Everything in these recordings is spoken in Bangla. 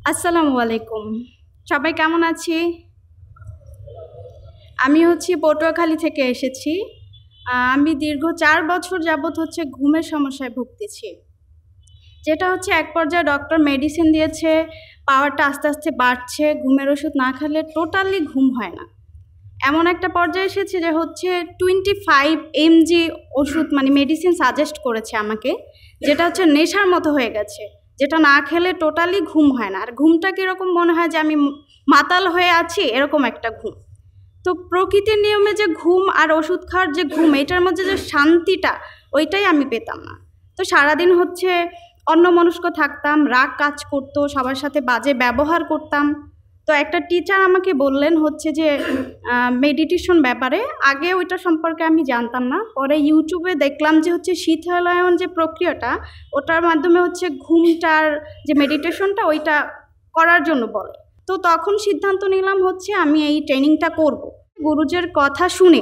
আসসালামু আলাইকুম। সবাই কেমন আছি? আমি পটুয়াখালী থেকে এসেছি। আমি দীর্ঘ ৪ বছর যাবৎ ঘুমের সমস্যায় ভুগতেছি। যেটা এক পর্যায়ে ডক্টর মেডিসিন দিয়েছে, পাওয়ারটা আস্তে, আস্তে বাড়ছে। ঘুমের ওষুধ না খেলে টোটালি ঘুম হয় না। এমন একটা পর্যায়ে এসেছে যে 25 mg ওষুধ মানে মেডিসিন সাজেস্ট করেছে আমাকে, যেটা নেশার মতো হয়ে গেছে। যেটা না খেলে টোটালি ঘুম হয় না। আর ঘুমটা কীরকম মনে হয় যে আমি মাতাল হয়ে আছি, এরকম একটা ঘুম। তো প্রকৃতির নিয়মে যে ঘুম আর ওষুধ খাওয়ার যে ঘুম, এটার মধ্যে যে শান্তিটা, ওইটাই আমি পেতাম না। তো সারাদিন অন্যমনস্ক থাকতাম, রাগ কাজ করতো, সবার সাথে বাজে ব্যবহার করতাম। তো একটা টিচার আমাকে বললেন যে মেডিটেশন ব্যাপারে। আগে ওইটা সম্পর্কে আমি জানতাম না। পরে ইউটিউবে দেখলাম যে শীতলায়ন যে প্রক্রিয়াটা, ওটার মাধ্যমে ঘুমটার যে মেডিটেশনটা ওইটা করার জন্য বলে। তো তখন সিদ্ধান্ত নিলাম আমি এই ট্রেনিংটা করব। গুরুজের কথা শুনে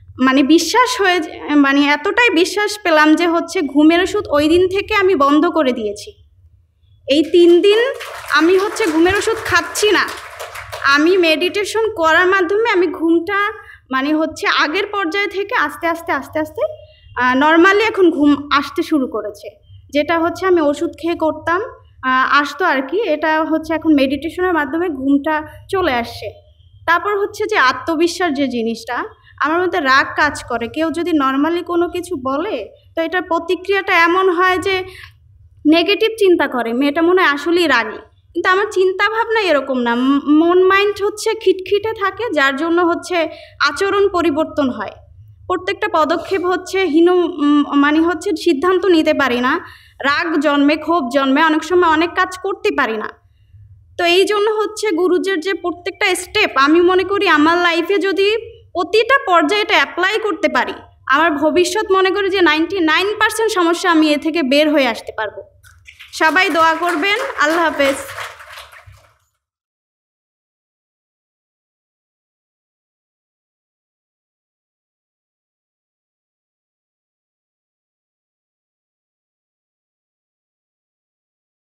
এতটাই বিশ্বাস পেলাম যে ঘুমের ওষুধ ওই দিন থেকে আমি বন্ধ করে দিয়েছি। এই 3 দিন আমি ঘুমের ওষুধ খাচ্ছি না। আমি মেডিটেশন করার মাধ্যমে আমি ঘুমটা আগের পর্যায় থেকে আস্তে আস্তে নর্মালি এখন ঘুম আসতে শুরু করেছে। যেটা আমি ওষুধ খেয়ে করতাম, আসতো আর কি। এটা এখন মেডিটেশনের মাধ্যমে ঘুমটা চলে আসছে। তারপর যে আত্মবিশ্বাস যে জিনিসটা, আমার মধ্যে রাগ কাজ করে। কেউ যদি নর্মালি কোনো কিছু বলে, তো এটার প্রতিক্রিয়াটা এমন হয় যে নেগেটিভ চিন্তা করে, মেয়েটা মনে হয় আসলেই রাগী। কিন্তু আমার চিন্তা ভাবনা এরকম না। মন মাইন্ড খিটখিটে থাকে, যার জন্য আচরণ পরিবর্তন হয়। প্রত্যেকটা পদক্ষেপ সিদ্ধান্ত নিতে পারি না। রাগ জন্মে, ক্ষোভ জন্মে, অনেক সময় অনেক কাজ করতে পারি না। তো এই জন্য গুরুজের যে প্রত্যেকটা স্টেপ, আমি মনে করি আমার লাইফে যদি প্রতিটা পর্যায়ে এটা অ্যাপ্লাই করতে পারি, আমার ভবিষ্যৎ মনে করি যে 99% সমস্যা আমি এ থেকে বের হয়ে আসতে পারবো। সবাই দোয়া করবেন। আল্লাহ হাফেজ।